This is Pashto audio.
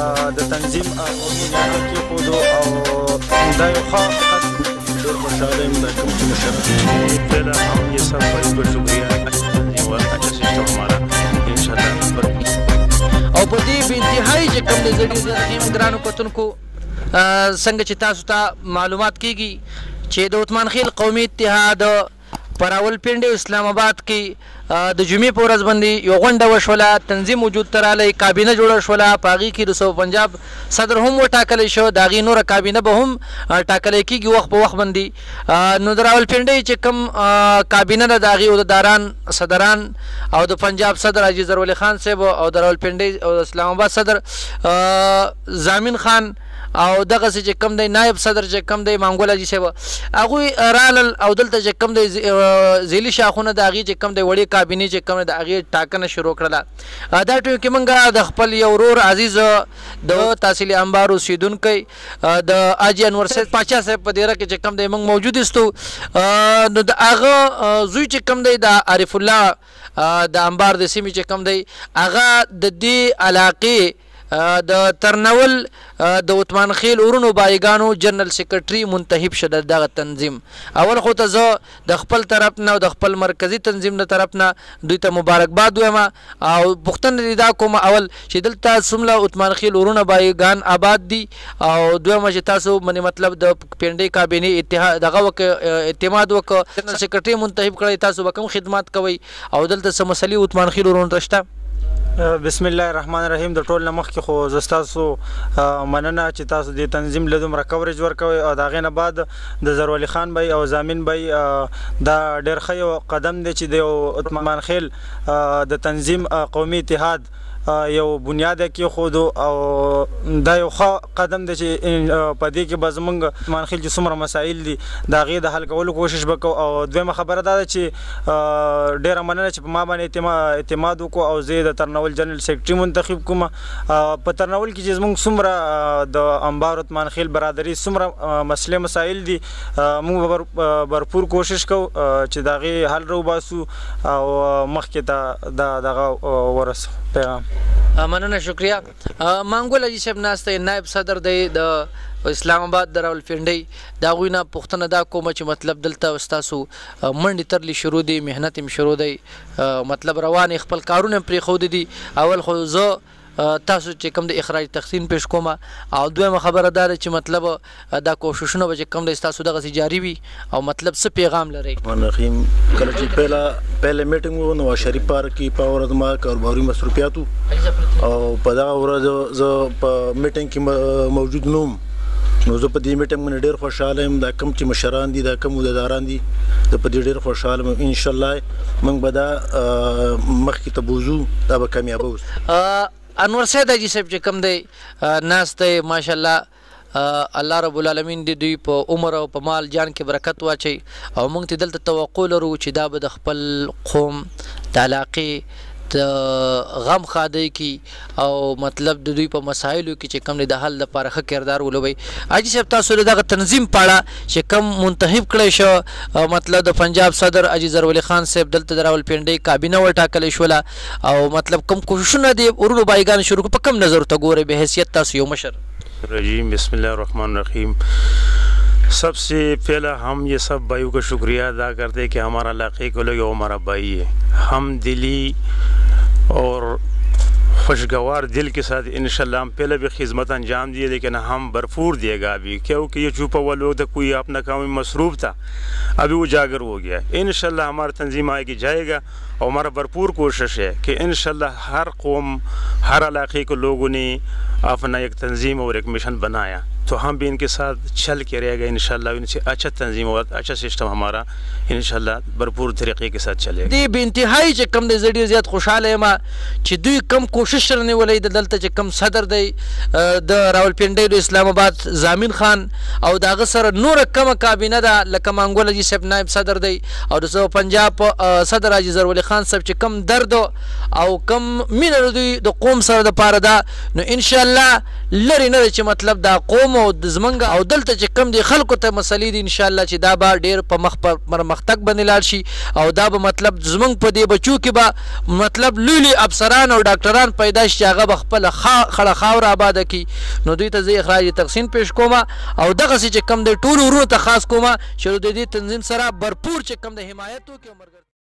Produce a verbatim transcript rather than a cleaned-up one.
د تنظیم قومي اداره کېښودو او دا یو ښه ډېر خوشحاله یم دا کوم چې مشرف پہلا ہم یہ سب بھائیوں کا شکریہ اچھا تنظیم اور اچھا سسٹم ہمارا انشاءاللہ. او په دې بې انتهایي چې کوم دی زه ډېر زیات ښه یم ګرانو کتونکو څنګه چې تاسو ته معلومات کېږي چې د اتمان خیل قومي اتحاد په راولپنډۍ اسلام آباد کې د جمعې په ورځ باندې یو غونډه وشوله، تنظیم وجود ته رالی، کابینه جوړه شوله، په هغې کې د صوب پنجاب صدر هم وټاکلی شو، د هغې نوره کابینه به هم ټاکلی کېږي وخت په وخت باندې. نو د راولپنډۍ چې کوم کابینه ده د هغې عهدهداران صدران او د پنجاب صدر حاجي زرولي خان صاحب او د راولپنډۍ او اسلام آباد صدر زامین خان او دغسې چې کوم دی نایب صدر چې کوم دی مانګول حاجي صاحب هغوی رالل او دلته چې کوم دی ذیلي شاخونه د هغې چې کوم دی وړې کابینې چې کوم دی د هغې ټاکنه شروع کړله. دا ټایم کې موږ د خپل یو ورور عزیز د تحصیل انبار اوسېدونکی د حاجي انور صاحب پاچا صاحب په دیره کې چې کوم دی موږ موجود استو. نو د هغه زوی چې کوم دی د عارف الله د انبار د سیمې چې کوم دی هغه د دې علاقې د ترنول د اتمان خیل ورونو بایګانو جنرال سیکرټري منتخب شه د دغه تنظیم. اول خو ته زه د خپل طرف نه او د خپل مرکزي تنظیم د طرف نه دوی ته مبارکباد وایم او پوښتنه دې دا کوم اول چې دلته څومره اتمان خیل ورونه بایګان آباد دي او دویمه چې تاسو باندې مطلب د پنډۍ کابینې اتحاد دغه وکړه اعتماد وکړه جنرال سیکرټري منتخب کړی، تاسو به کوم خدمات کوئ او دلته څه مسلې اتمان خیل ورونو ته شته؟ بسم الله الرحمن الرحیم. د ټول نه مخکې خو زه ستاسو مننه چې تاسو دې تنظیم له دومره کوریج ورکوئ او د هغې نه بعد د زرولي خان بی او زامین بی دا ډېر ښه یو قدم دی چې د یو اتمان خیل د تنظیم قومي اتحاد یو بنیاد یې کېښودو او دا یو ښه قدم دی چې په دې کې به زموږ اتمان خیل چې څومره مسایل دي د هغې د حل کولو کوشش به کوو. او دویمه خبره دا ده چې ډېره مننه چې په ما باندې اعتماد وکړو او زه د ترنول جنرال سیکرټري منتخب کوم. په ترنول کې چې زموږ څومره د انبار اتمان خیل برادري څومره مسلې مسایل دي موږ به بھرپور کوشش کوو چې د هغې حل راوباسو او مخکې ته دا دغه ورسو پیغام. مننه شکریہ. مانګول حاجي صاحب ناست دی نایب صدر دی د اسلام آباد د راولپنډۍ د هغوی نه پوښتنه دا کومه چې مطلب دلته ستاسو منډې ترلې شروع دي، محنت هم شروع دی، مطلب روان خپل کارونه هم پرېښودي دي. اول خو زه تاسو چې کوم د اخراج تقسیم پیش کوم او دویمه خبره دا ده چې مطلب دا کوششونه به چې کوم دی ستاسو دغسې جاري وي او مطلب څه پیغام لرئ؟ رحیم کله چې پهلا پهله میټینګ و نواز شریف پارک کې په ورځ ما کاروباري مصروفیات او په دغه ورځ زه په میټینګ کې موجود نه وم. نو زه په دې میټینګ باندې ډېر خوشحاله یم. دا کوم چې مشران دي دا کوم عهدهداران دي زه په دې ډېر خوشحاله یم. انشاءالله موږ به دا مخکې ته بوځو، دا به کامیابه اوسو. انور سید حاجي صاحب چې کوم دی ناست دی ماشاءالله الله رب العالمین دې دوی په عمر او په مال جان کې برکت واچوي او موږ ته دلته توقع لرو چې دا به د خپل قوم د علاقې د غم خادی کی او مطلب د دوی په مسایلو کې چې کوم د حل لپاره ښه کردار ولوي. حاجي صاحب تاسو دغه تنظیم پاړه چې کوم منتخب کړی شو مطلب د پنجاب صدر حاجي زرولي خان صاحب دلته د راولپنډۍ کابینه وټاکلی شوله او مطلب کوم کوششونه دي ورونو بایګان شروع په کوم نظر ته ګورئ به حیثیت تاسو یو مشر؟ رجیم بسم الله الرحمن الرحیم. سب سے پہلا ہم یہ سب بھائیوں کا شکریہ ادا کرتے ہیں کہ ہمارا علاقے کے لوگ ہمارا بھائی ہے. ہم دلی اور خوشگوار دل کے ساتھ انشاءاللہ ہم پہلے بھی خدمت انجام دیے لیکن ہم بھرپور دیے گا ابھی کیونکہ یہ چھپا ہوا لوگ تھا کوئی اپنا کام میں مصروف تھا ابھی اجاگر ہو گیا. انشاءاللہ ہمارا تنظیم آئے گی جائے گا اور ہمارا بھرپور کوشش ہے کہ انشاءاللہ ہر قوم ہر علاقے کے لوگوں نے اپنا ایک تنظیم اور ایک مشن بنایا تو ہم بھی ان کے ساتھ چل کے رہے گا انشاءاللہ ان سے اچھا تنظیم اور اچھا سسٹم ہمارا انشاءاللہ بھرپور طریقے کے ساتھ چلے گا. دی بې انتهایی چې کوم دی زه ډېر زیات خوشحاله یم چې دوی کم کوشش سره نیولی د دلته چې کوم صدر دی د راولپنډۍ د اسلام آباد زامین خان او د هغه سره نوره کمه کابینه ده لکه مانګول حاجي صاحب نایب صدر دی او د پنجاب صدر حاجي زرولي خان صاحب چې کم درد او کم مینه دوی د قوم سره دپاره ده نو انشاءالله لرې نه ده چې مطلب دا قوم کوم او زمونږ او دلته چې کم دي خلکو ته مسلې دي انشاءالله چې دا به ډېر په مخ پرمختګ باندې لاړ شي او دا به مطلب زمونږ په دې بچو کې به مطلب لوی لوی افسران او ډاکټران پیدا شي چې هغه به خپله خړه خاوره آباده کړي. نو دوی ته زه اخراج تقسیم پیش کوم او دغسې چې کم دی ټولو ورونو ته خاص کوم چې د دې تنظیم سره برپور چې کم د حمایت وکړي.